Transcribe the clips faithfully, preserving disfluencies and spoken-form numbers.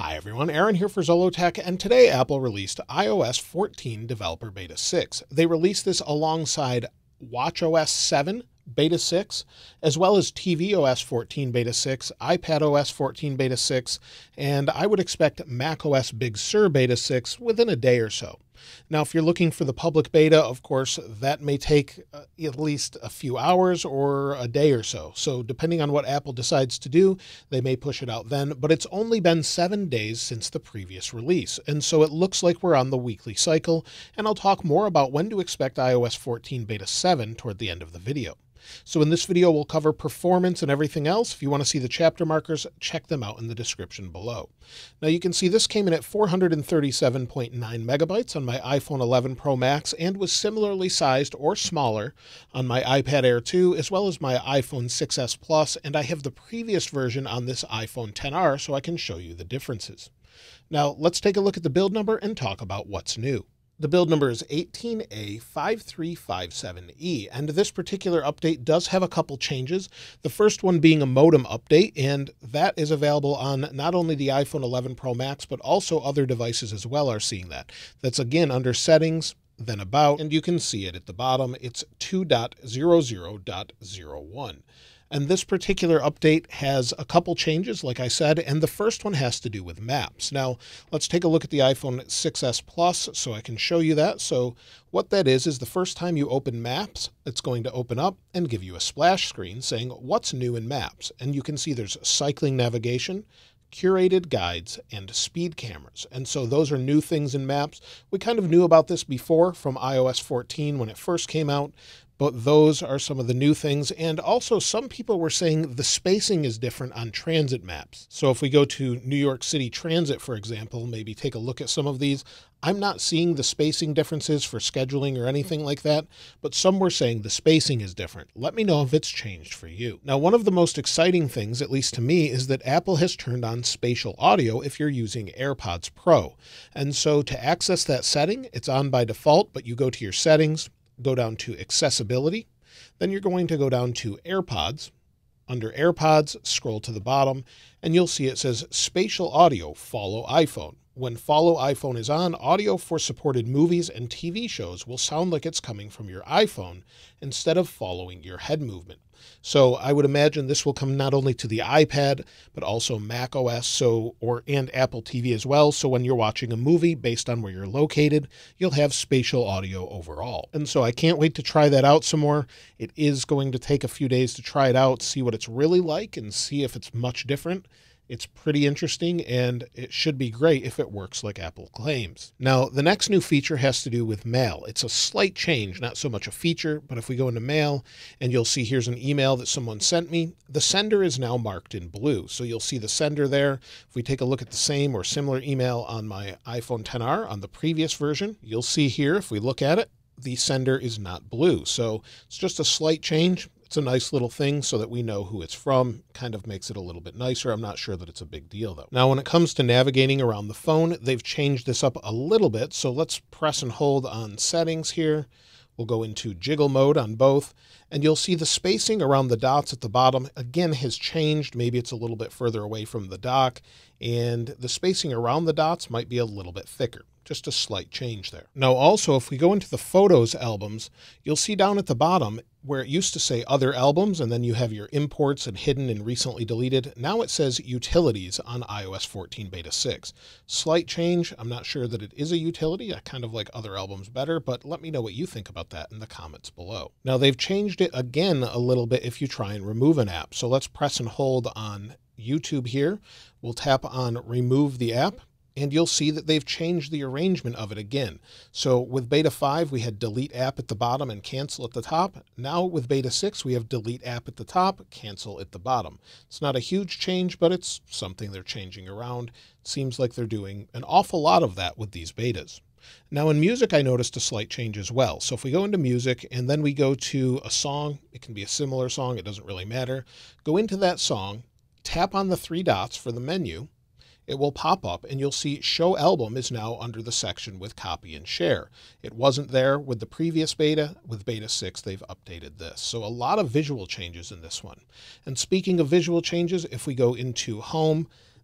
Hi everyone, Aaron here for Zollotech, and today Apple released i O S fourteen Developer Beta six. They released this alongside watchOS seven Beta six, as well as tvOS fourteen Beta six, iPadOS fourteen Beta six, and I would expect macOS Big Sur Beta six within a day or so. Now, if you're looking for the public beta, of course, that may take uh, at least a few hours or a day or so. So depending on what Apple decides to do, they may push it out then, but it's only been seven days since the previous release. And so it looks like we're on the weekly cycle, and I'll talk more about when to expect i O S fourteen Beta seven toward the end of the video. So in this video, we'll cover performance and everything else. If you want to see the chapter markers, check them out in the description below. Now you can see this came in at four hundred thirty-seven point nine megabytes on my iPhone eleven Pro Max and was similarly sized or smaller on my iPad Air two, as well as my iPhone six S Plus, and I have the previous version on this iPhone X R so I can show you the differences. Now let's take a look at the build number and talk about what's new. The build number is eighteen A five three five seven E, and this particular update does have a couple changes. The first one being a modem update, and that is available on not only the iPhone eleven Pro Max, but also other devices as well are seeing that. That's again under Settings, then About, and you can see it at the bottom. It's two point zero zero point zero one. And this particular update has a couple changes, like I said, and the first one has to do with maps. Now, let's take a look at the iPhone six S Plus so I can show you that. So what that is, is the first time you open Maps, it's going to open up and give you a splash screen saying what's new in Maps. And you can see there's cycling navigation, curated guides, and speed cameras. And so those are new things in Maps. We kind of knew about this before from i O S fourteen when it first came out, but those are some of the new things. And also some people were saying the spacing is different on transit maps. So if we go to New York City Transit, for example, maybe take a look at some of these, I'm not seeing the spacing differences for scheduling or anything like that, but some were saying the spacing is different. Let me know if it's changed for you. Now, one of the most exciting things, at least to me, is that Apple has turned on spatial audio if you're using AirPods Pro. And so to access that setting, it's on by default, but you go to your settings, go down to accessibility, then you're going to go down to AirPods. Under AirPods, scroll to the bottom, and you'll see it says Spatial Audio, Follow iPhone. When Follow iPhone is on, audio for supported movies and T V shows will sound like it's coming from your iPhone instead of following your head movement. So I would imagine this will come not only to the iPad, but also macOS so, or, and Apple T V as well. So when you're watching a movie based on where you're located, you'll have spatial audio overall. And so I can't wait to try that out some more. It is going to take a few days to try it out, see what it's really like, and see if it's much different. It's pretty interesting, and it should be great if it works like Apple claims. Now, the next new feature has to do with Mail. It's a slight change, not so much a feature, but if we go into Mail, and you'll see here's an email that someone sent me, the sender is now marked in blue. So you'll see the sender there. If we take a look at the same or similar email on my iPhone X R on the previous version, you'll see here, if we look at it, the sender is not blue. So it's just a slight change. It's a nice little thing so that we know who it's from. Kind of makes it a little bit nicer. I'm not sure that it's a big deal though. Now, when it comes to navigating around the phone, they've changed this up a little bit. So let's press and hold on settings here. We'll go into jiggle mode on both, and you'll see the spacing around the dots at the bottom again has changed. Maybe it's a little bit further away from the dock, and the spacing around the dots might be a little bit thicker. Just a slight change there. Now also, if we go into the Photos albums, you'll see down at the bottom where it used to say Other Albums, and then you have your imports and hidden and recently deleted. Now it says Utilities on i O S fourteen Beta six. Slight change. I'm not sure that it is a utility. I kind of like Other Albums better, but let me know what you think about that in the comments below. Now they've changed it again a little bit if you try and remove an app. So let's press and hold on YouTube here. We'll tap on Remove the App, and you'll see that they've changed the arrangement of it again. So with Beta five, we had Delete App at the bottom and Cancel at the top. Now with Beta six, we have Delete App at the top, Cancel at the bottom. It's not a huge change, but it's something they're changing around. It seems like they're doing an awful lot of that with these betas. Now in music, I noticed a slight change as well. So if we go into music and then we go to a song, it can be a similar song, it doesn't really matter. Go into that song, tap on the three dots for the menu, it will pop up and you'll see Show Album is now under the section with Copy and Share. It wasn't there with the previous beta. With Beta six, they've updated this. So a lot of visual changes in this one. And speaking of visual changes, if we go into Home,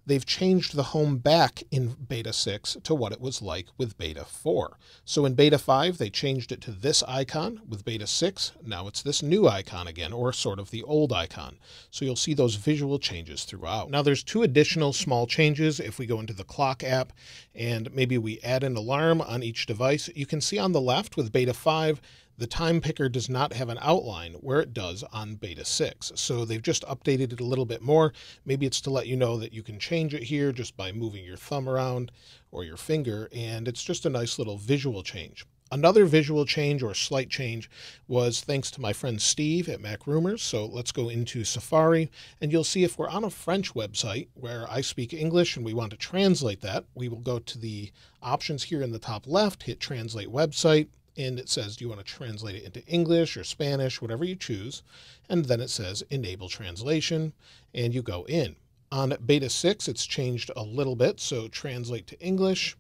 they've changed the home back in beta six to what it was like with beta four. So in beta five, they changed it to this icon. With beta six, now it's this new icon again, or sort of the old icon. So you'll see those visual changes throughout. Now there's two additional small changes. If we go into the clock app and maybe we add an alarm on each device, you can see on the left with beta five, the time picker does not have an outline where it does on beta six. So they've just updated it a little bit more. Maybe it's to let you know that you can change it here just by moving your thumb around or your finger, and it's just a nice little visual change. Another visual change or slight change was thanks to my friend Steve at Mac Rumors. So let's go into Safari, and you'll see if we're on a French website where I speak English and we want to translate that, we will go to the options here in the top left, hit Translate Website, and it says, do you want to translate it into English or Spanish, whatever you choose. And then it says Enable Translation, and you go in. On beta six, it's changed a little bit. So translate to English,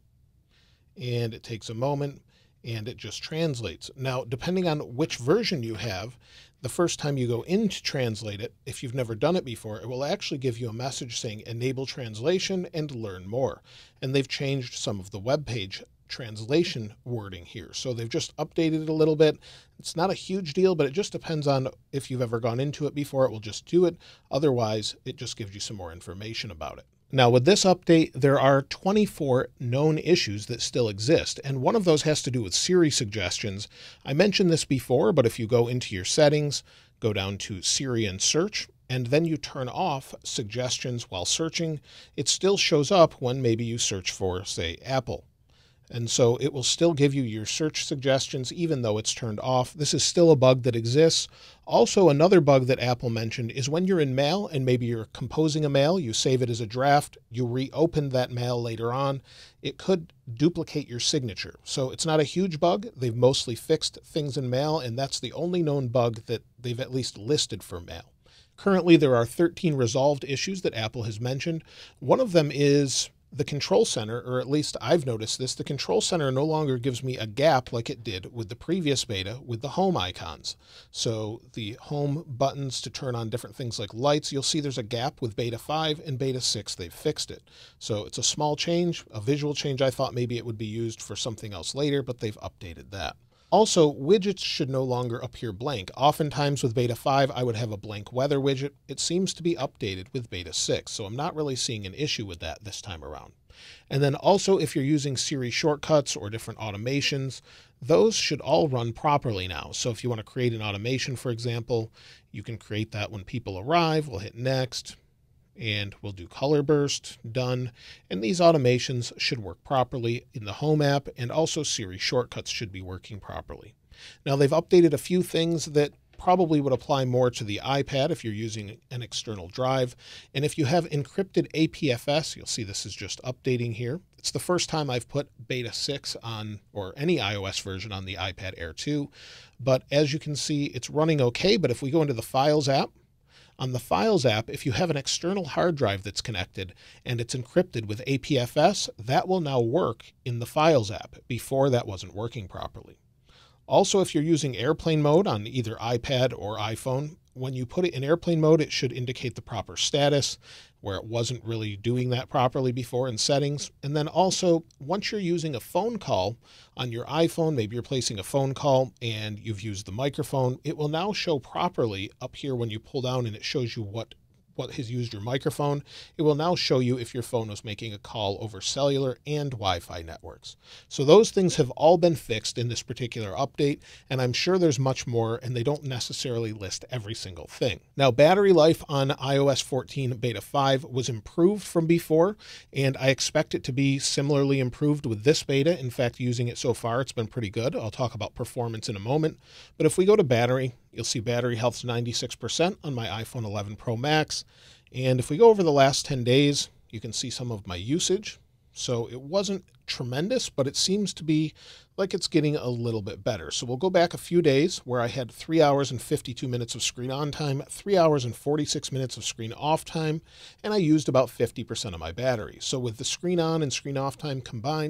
and it takes a moment, and it just translates. Now, depending on which version you have, the first time you go in to translate it, if you've never done it before, it will actually give you a message saying Enable Translation and learn more. And they've changed some of the web page translation wording here. So they've just updated it a little bit. It's not a huge deal, but it just depends on if you've ever gone into it before, it will just do it. Otherwise, it just gives you some more information about it. Now with this update, there are twenty-four known issues that still exist, and one of those has to do with Siri suggestions. I mentioned this before, but if you go into your settings, go down to Siri and search, and then you turn off suggestions while searching, it still shows up when maybe you search for, say, Apple. And so it will still give you your search suggestions even though it's turned off. This is still a bug that exists. Also, another bug that Apple mentioned is when you're in mail and maybe you're composing a mail, you save it as a draft, you reopen that mail later on, it could duplicate your signature. So it's not a huge bug. They've mostly fixed things in mail, and that's the only known bug that they've at least listed for mail. Currently, there are thirteen resolved issues that Apple has mentioned. One of them is the control center, or at least I've noticed this, the control center no longer gives me a gap like it did with the previous beta with the home icons. So the home buttons to turn on different things like lights, you'll see there's a gap with beta five and beta six, they've fixed it. So it's a small change, a visual change. I thought maybe it would be used for something else later, but they've updated that. Also, widgets should no longer appear blank. Oftentimes with beta five, I would have a blank weather widget. It seems to be updated with beta six, so I'm not really seeing an issue with that this time around. And then also, if you're using Siri shortcuts or different automations, those should all run properly now. So if you want to create an automation, for example, you can create that when people arrive. We'll hit next. And we'll do color burst, done. And these automations should work properly in the home app, and also Siri shortcuts should be working properly. Now they've updated a few things that probably would apply more to the iPad if you're using an external drive. And if you have encrypted A P F S, you'll see this is just updating here. It's the first time I've put beta six on, or any iOS version on the iPad Air two. But as you can see, it's running okay. But if we go into the Files app, on the Files app, if you have an external hard drive that's connected and it's encrypted with A P F S, that will now work in the Files app. Before, that wasn't working properly. Also, if you're using airplane mode on either iPad or iPhone, when you put it in airplane mode, it should indicate the proper status, where it wasn't really doing that properly before in settings. And then also, once you're using a phone call on your iPhone, maybe you're placing a phone call and you've used the microphone, it will now show properly up here when you pull down and it shows you what what has used your microphone. It will now show you if your phone was making a call over cellular and Wi-Fi networks. So those things have all been fixed in this particular update, and I'm sure there's much more, and they don't necessarily list every single thing. Now, battery life on i O S fourteen beta five was improved from before, and I expect it to be similarly improved with this beta. In fact, using it so far, it's been pretty good. I'll talk about performance in a moment. But if we go to battery, you'll see battery health's ninety-six percent on my iPhone eleven Pro Max. And if we go over the last ten days, you can see some of my usage. So it wasn't tremendous, but it seems to be like it's getting a little bit better. So we'll go back a few days where I had three hours and fifty-two minutes of screen on time, three hours and forty-six minutes of screen off time, and I used about fifty percent of my battery. So with the screen on and screen off time combined,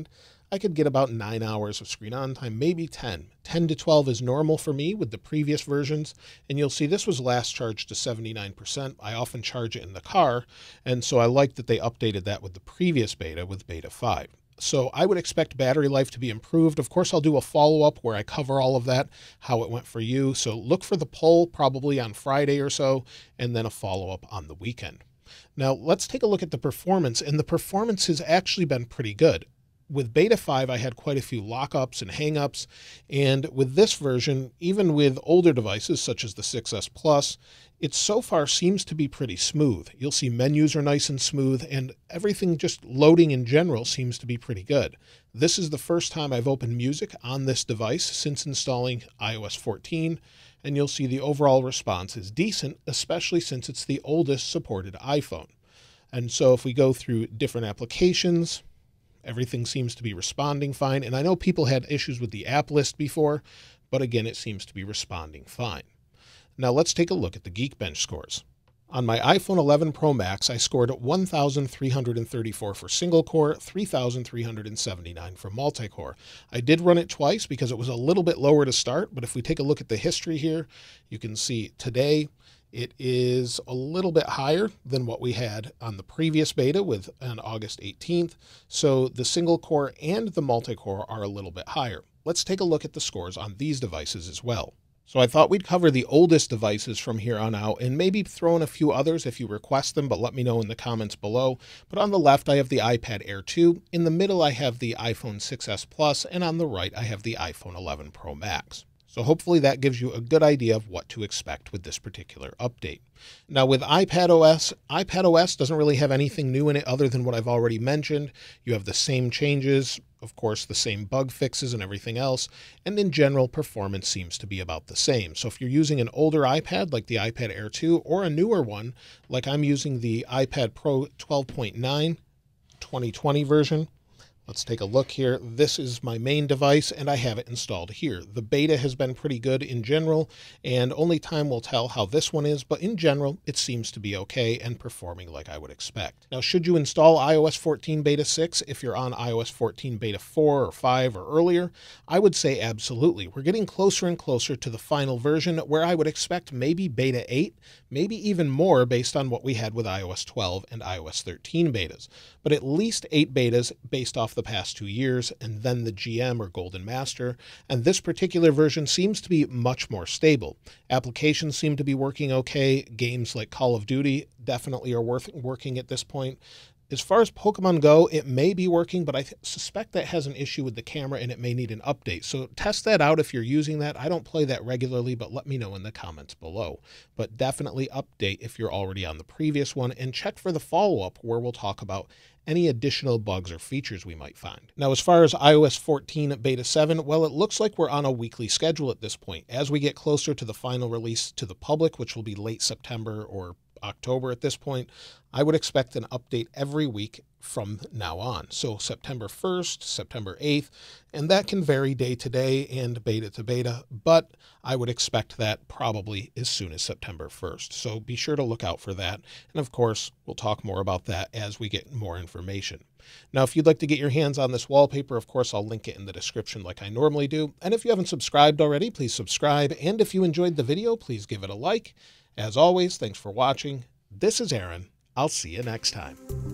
I could get about nine hours of screen on time, maybe ten. ten to twelve is normal for me with the previous versions. And you'll see this was last charged to seventy-nine percent. I often charge it in the car. And so I like that they updated that with the previous beta with beta five. So I would expect battery life to be improved. Of course, I'll do a follow-up where I cover all of that, how it went for you. So look for the poll probably on Friday or so, and then a follow-up on the weekend. Now let's take a look at the performance, and the performance has actually been pretty good. With beta five, I had quite a few lockups and hangups, and with this version, even with older devices such as the six S Plus, it so far seems to be pretty smooth. You'll see menus are nice and smooth, and everything just loading in general seems to be pretty good. This is the first time I've opened music on this device since installing i O S fourteen, and you'll see the overall response is decent, especially since it's the oldest supported iPhone. And so if we go through different applications, everything seems to be responding fine. And I know people had issues with the app list before, but again, it seems to be responding fine. Now let's take a look at the Geekbench scores. On my iPhone eleven Pro Max, I scored one thousand three hundred thirty-four for single core, three thousand three hundred seventy-nine for multi-core. I did run it twice because it was a little bit lower to start, but if we take a look at the history here, you can see today it is a little bit higher than what we had on the previous beta with on August eighteenth. So the single core and the multi-core are a little bit higher. Let's take a look at the scores on these devices as well. So I thought we'd cover the oldest devices from here on out and maybe throw in a few others if you request them, but let me know in the comments below. But on the left, I have the iPad Air two. In the middle, I have the iPhone six S Plus, and on the right, I have the iPhone eleven Pro Max. So hopefully that gives you a good idea of what to expect with this particular update. Now with iPadOS, iPadOS doesn't really have anything new in it other than what I've already mentioned. You have the same changes, of course, the same bug fixes and everything else. And in general, performance seems to be about the same. So if you're using an older iPad like the iPad Air two or a newer one, like I'm using the iPad Pro twelve point nine twenty twenty version, let's take a look here. This is my main device and I have it installed here. The beta has been pretty good in general, and only time will tell how this one is, but in general, it seems to be okay and performing like I would expect. Now, should you install i O S fourteen beta six if you're on i O S fourteen beta four or five or earlier? I would say absolutely. We're getting closer and closer to the final version where I would expect maybe beta eight, maybe even more based on what we had with i O S twelve and i O S thirteen betas, but at least eight betas based off the past two years, and then the G M or Golden Master, and this particular version seems to be much more stable. Applications seem to be working okay. Games like Call of Duty definitely are worth working at this point. As far as Pokemon Go, it may be working, but I suspect that has an issue with the camera and it may need an update. So test that out if you're using that. I don't play that regularly, but let me know in the comments below. But definitely update if you're already on the previous one, and check for the follow-up where we'll talk about any additional bugs or features we might find. Now, as far as i O S fourteen beta seven, well, it looks like we're on a weekly schedule at this point. As we get closer to the final release to the public, which will be late September or October at this point, I would expect an update every week from now on. So September first, September eighth, and that can vary day to day and beta to beta, but I would expect that probably as soon as September first. So be sure to look out for that. And of course, we'll talk more about that as we get more information. Now, if you'd like to get your hands on this wallpaper, of course, I'll link it in the description like I normally do. And if you haven't subscribed already, please subscribe. And if you enjoyed the video, please give it a like. As always, thanks for watching. This is Aaron. I'll see you next time.